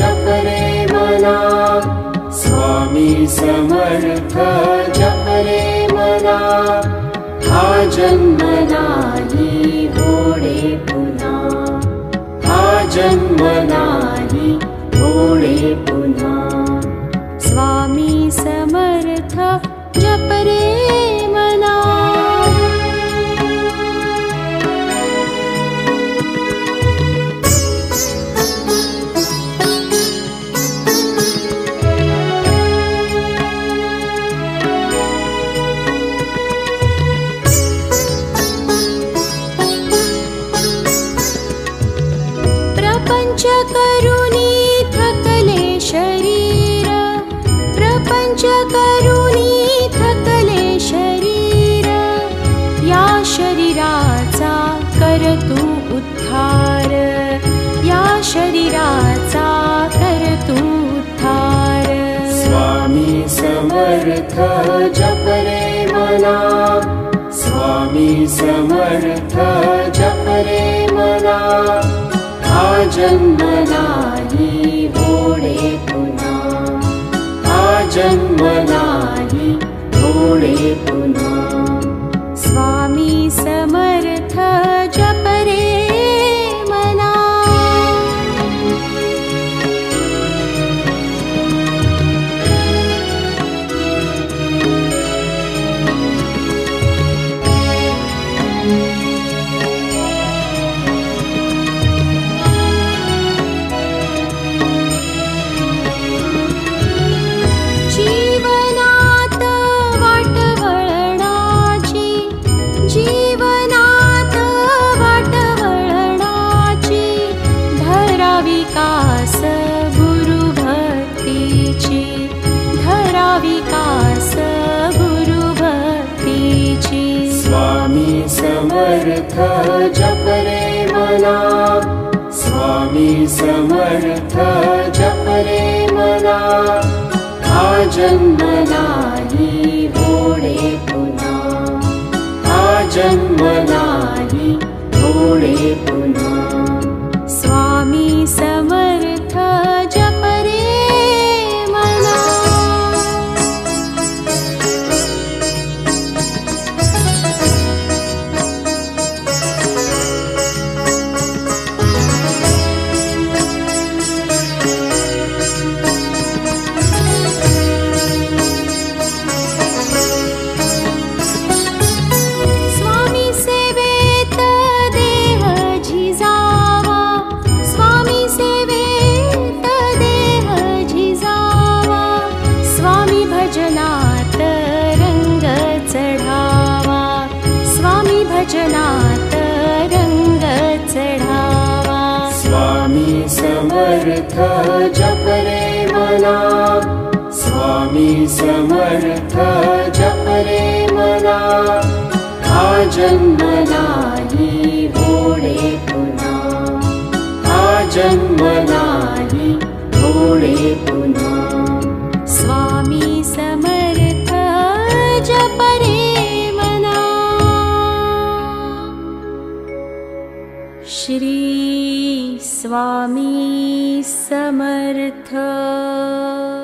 जप रे मना, स्वामी समर्थ जप रे मना, हा जन्म नाही होणे पुन्हा, हा जन्म नाही होणे पुन्हा। स्वामी समर्थ जप रे मना। प्रपंच करुणी थकले शरीर, प्रपंच करुणी थकले शरीर, या शरीराचा कर तू उद्धार, या शरीराचा कर तू उद्धार। स्वामी समर्थ जप रे मना, स्वामी समर्थ जप रे मना, हा जन्म नाही होणे पुन्हा, हा जन्म नाही होणे पुन्हा। स्वामी समर्थ जप रे मना। जीवनात वाट वळणाची, जीवनात वाट वळणाची, धरावी कास गुरु भक्तीची, धरावी कास गुरु भक्तीची। स्वामी समर्थ जप रे मना, स्वामी समर्थ जप रे मना, हा जन्म नाही होणे पुन्हा, हा जन्म नाही होणे पुन्हा। स्वामी समर्थ जप रे मना। स्वामी सेवेत देह झिजावा, स्वामी सेवेत देह झिजावा, स्वामी भजनात रंग चढावा, स्वामी भजनात रंग चढावा। स्वामी समर्थ जप रे मना, स्वामी समर्थ जप रे मना, हा जन्म नाही होणे पुन्हा, हा जन्म नाही होणे पुन्हा। स्वामी समर्थ जप रे मना। श्री स्वामी समर्थ।